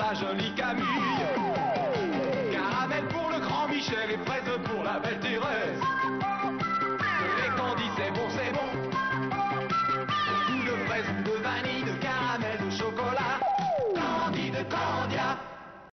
la jolie Camille. Caramel pour le grand Michel et fraise pour la belle Thérèse. Les candies c'est bon, c'est bon. Ou de fraise ou de vanille, de caramel, de chocolat. Candy de Candia.